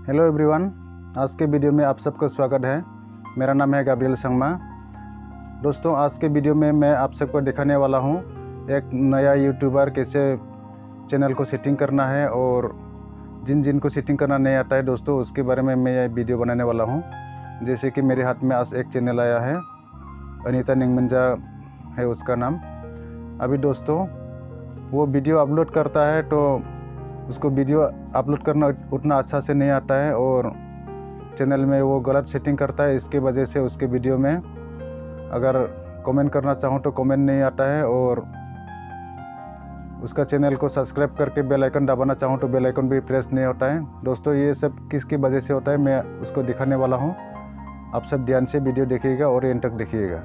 Hello everyone, आज के video में आप सबका स्वागत है। मेरा नाम है गाब्रियल संगमा। दोस्तों, आज के वीडियो में मैं आप सबको दिखाने वाला हूं एक नया यूट्यूबर कैसे चैनल को सेटिंग करना है, और जिन को सेटिंग करना नहीं आता है दोस्तों, उसके बारे में मैं ये वीडियो बनाने वाला हूं। जैसे कि मेरे हाथ में आज एक चैनल आया है, अनीता निंगमंजा है उसका नाम। अभी दोस्तों वो वीडियो अपलोड करता है तो उसको वीडियो अपलोड करना उतना अच्छा से नहीं आता है, और चैनल में वो गलत सेटिंग करता है। इसके वजह से उसके वीडियो में अगर कमेंट करना चाहूँ तो कमेंट नहीं आता है, और उसका चैनल को सब्सक्राइब करके बेल आइकन दबाना चाहूँ तो बेल आइकन भी प्रेस नहीं होता है। दोस्तों, ये सब किसकी वजह से होता है मैं उसको दिखाने वाला हूँ। आप सब ध्यान से वीडियो देखिएगा और एंड तक देखिएगा।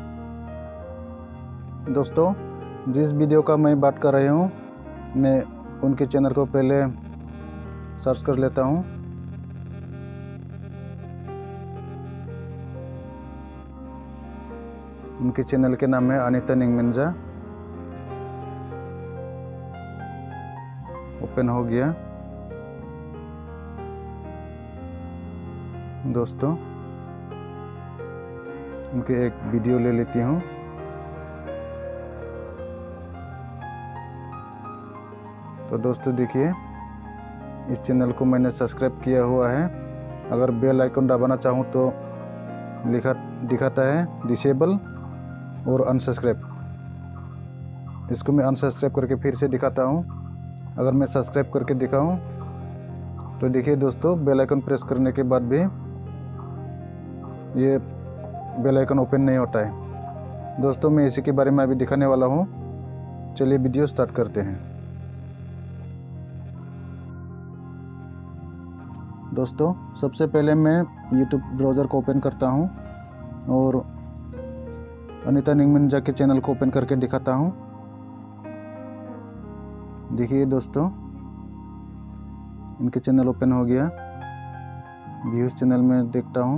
दोस्तों, जिस वीडियो का मैं बात कर रही हूँ, मैं उनके चैनल को पहले सर्च कर लेता हूँ। उनके चैनल के नाम है अनीता निंगमंजा। ओपन हो गया। दोस्तों, उनके एक वीडियो ले लेती हूँ। तो दोस्तों देखिए, इस चैनल को मैंने सब्सक्राइब किया हुआ है। अगर बेल आइकन दबाना चाहूँ तो दिखाता है डिसेबल और अनसब्सक्राइब। इसको मैं अनसब्सक्राइब करके फिर से दिखाता हूँ। अगर मैं सब्सक्राइब करके दिखाऊँ तो देखिए दोस्तों, बेल आइकन प्रेस करने के बाद भी ये बेल आइकन ओपन नहीं होता है। दोस्तों, मैं इसी के बारे में अभी दिखाने वाला हूँ। चलिए वीडियो स्टार्ट करते हैं। दोस्तों, सबसे पहले मैं यूट्यूब ब्राउज़र को ओपन करता हूं और अनीता निंगमंजा के चैनल को ओपन करके दिखाता हूं। देखिए दोस्तों, इनके चैनल ओपन हो गया। व्यूज़ चैनल में देखता हूं।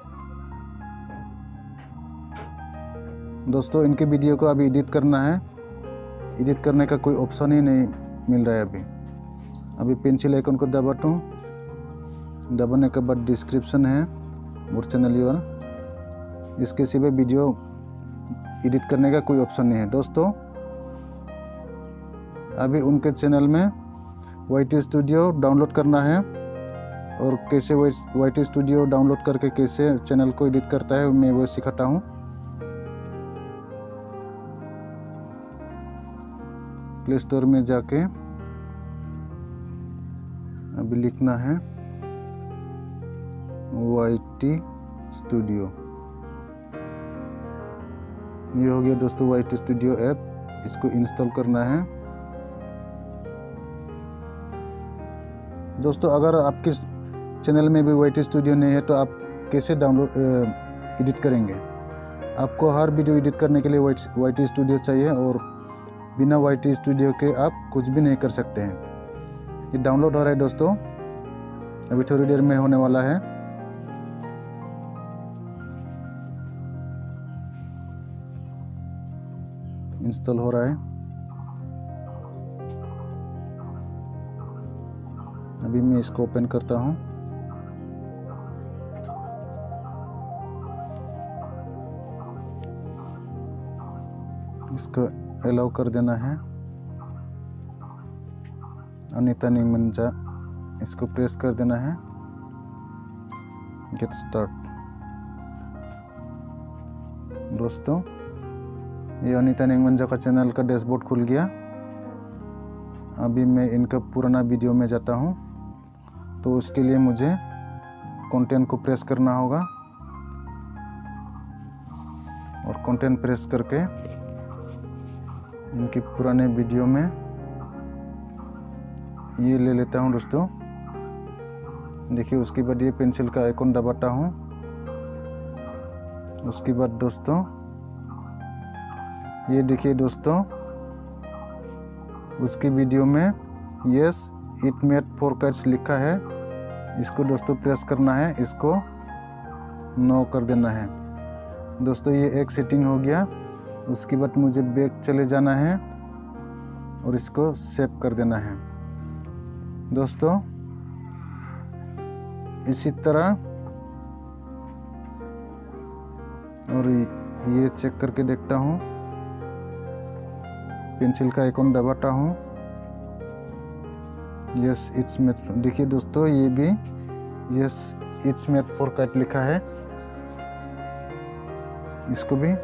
दोस्तों, इनके वीडियो को अभी एडिट करना है। एडिट करने का कोई ऑप्शन ही नहीं मिल रहा है अभी पेंसिल आइकन को दबाता हूँ। दबाने के बाद डिस्क्रिप्शन है मोर चैनल यूर। इसके सिवा वीडियो एडिट करने का कोई ऑप्शन नहीं है। दोस्तों, अभी उनके चैनल में YT स्टूडियो डाउनलोड करना है, और कैसे YT स्टूडियो डाउनलोड करके कैसे चैनल को एडिट करता है मैं वो सिखाता हूँ। प्ले स्टोर में जाके अभी लिखना है YT स्टूडियो। ये हो गया दोस्तों YT स्टूडियो ऐप। इसको इंस्टॉल करना है। दोस्तों, अगर आपके चैनल में भी YT स्टूडियो नहीं है तो आप कैसे डाउनलोड एडिट करेंगे? आपको हर वीडियो एडिट करने के लिए YT स्टूडियो चाहिए, और बिना YT स्टूडियो के आप कुछ भी नहीं कर सकते हैं। ये डाउनलोड हो रहा है दोस्तों, अभी थोड़ी देर में होने वाला है। इंस्टॉल हो रहा है। अभी मैं इसको ओपन करता हूं। इसको अलाउ कर देना है। अनीता निंगमंजा, इसको प्रेस कर देना है। Get start. दोस्तों, ये अनीता निंगमंजा का चैनल का डैशबोर्ड खुल गया। अभी मैं इनका पुराना वीडियो में जाता हूं, तो उसके लिए मुझे कंटेंट को प्रेस करना होगा, और कंटेंट प्रेस करके इनके पुराने वीडियो में ये ले लेता हूं। दोस्तों देखिए, उसके बाद ये पेंसिल का आइकन दबाता हूं। उसके बाद दोस्तों ये देखिए दोस्तों, उसकी वीडियो में यस इट मेड 4 कट्स लिखा है। इसको दोस्तों प्रेस करना है, इसको नो कर देना है। दोस्तों, ये एक सेटिंग हो गया। उसके बाद मुझे बैक चले जाना है और इसको सेव कर देना है। दोस्तों, इसी तरह, और ये चेक करके देखता हूँ, पेंसिल का आइकन दबाता हूँ। Yes it's made. देखिए दोस्तों, ये भी yes it's made for kids लिखा है। इसको भी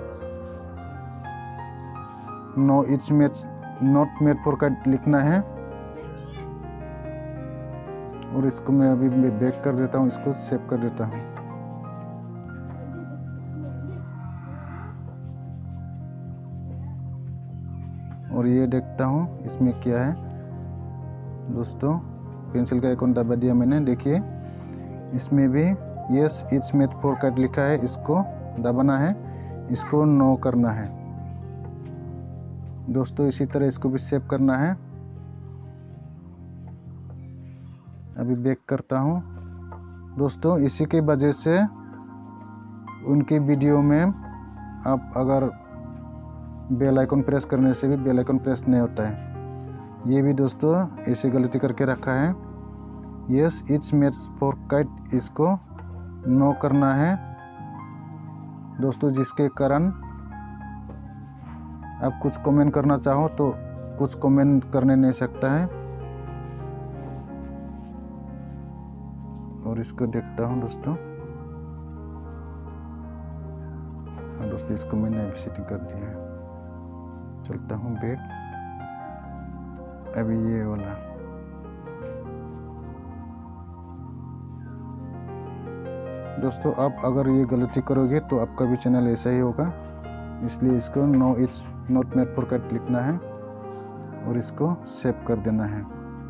no it's made not made for kids लिखना है। और इसको मैं अभी बैक कर देता हूँ, इसको सेव कर देता हूँ। और ये देखता हूँ इसमें क्या है दोस्तों। पेंसिल का आइकन दबा दिया मैंने। देखिए इसमें भी yes it's made for kids लिखा है, इसको दबाना है, इसको नो करना है दोस्तों। इसी तरह इसको भी सेव करना है। अभी बैक करता हूँ दोस्तों। इसी की वजह से उनकी वीडियो में आप अगर बेल आइकन प्रेस करने से भी बेल आइकन प्रेस नहीं होता है। ये भी दोस्तों ऐसे गलती करके रखा है। Yes it's made for kids, इसको नो करना है दोस्तों, जिसके कारण आप कुछ कमेंट करना चाहो तो कुछ कमेंट करने नहीं सकता है। और इसको देखता हूँ दोस्तों। हाँ दोस्तों, इसको मैंने अभी सेटिंग कर दिया है। चलता हूँ बैक। अभी ये वाला दोस्तों, आप अगर ये गलती करोगे तो आपका भी चैनल ऐसा ही होगा। इसलिए इसको no it's not made for kids लिखना है और इसको सेव कर देना है।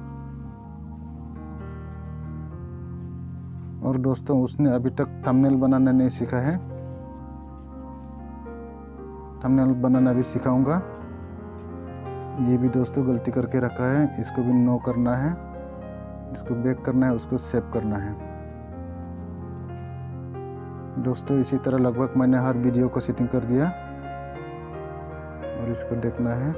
और दोस्तों, उसने अभी तक थंबनेल बनाना नहीं सीखा है। थंबनेल बनाना भी सिखाऊंगा। ये भी दोस्तों गलती करके रखा है, इसको भी नो करना है, इसको बैक करना है, उसको सेव करना है दोस्तों। इसी तरह लगभग मैंने हर वीडियो को सेटिंग कर दिया। और इसको देखना है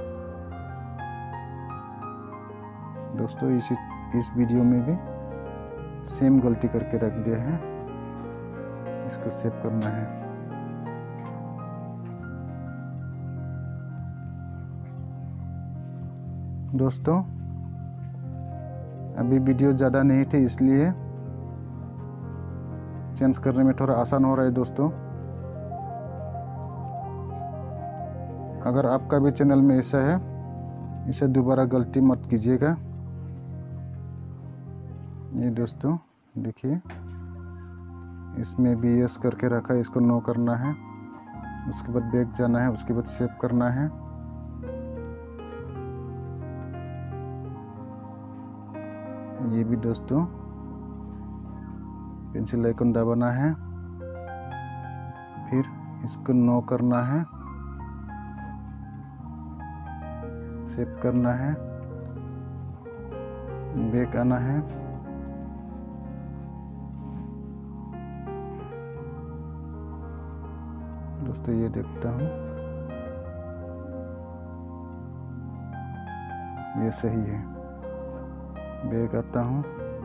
दोस्तों। इस वीडियो में भी सेम गलती करके रख दिया है, इसको सेव करना है दोस्तों। अभी वीडियो ज़्यादा नहीं थी, इसलिए चेंज करने में थोड़ा आसान हो रहा है दोस्तों। अगर आपका भी चैनल में ऐसा है, इसे दोबारा गलती मत कीजिएगा। ये दोस्तों देखिए, इसमें भी यस करके रखा है, इसको नो करना है, उसके बाद बैक जाना है, उसके बाद सेव करना है। ये भी दोस्तों पेंसिल आइकन दबाना है, फिर इसको नो करना है, सेव करना है, बैक आना है। दोस्तों ये देखता हूँ, ये सही है। बैक आता हूँ,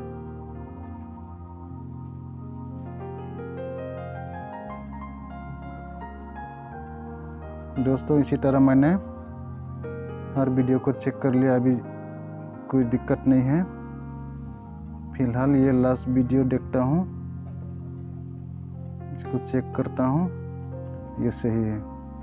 दोस्तों इसी तरह मैंने हर वीडियो को चेक कर लिया। अभी कोई दिक्कत नहीं है। फिलहाल ये लास्ट वीडियो देखता हूँ, इसको चेक करता हूँ, ये सही है।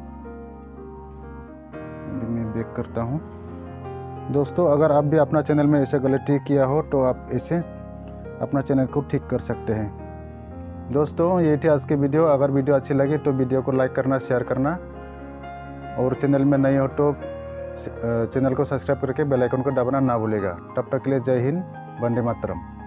अभी मैं बैक करता हूँ। दोस्तों अगर आप भी अपना चैनल में ऐसे गलती किया हो तो आप ऐसे अपना चैनल को ठीक कर सकते हैं। दोस्तों ये थी आज की वीडियो। अगर वीडियो अच्छी लगी तो वीडियो को लाइक करना, शेयर करना, और चैनल में नए हो तो चैनल को सब्सक्राइब करके बेल आइकन को दबाना ना भूलेगा। तब तक के लिए जय हिंद, वंदे मातरम।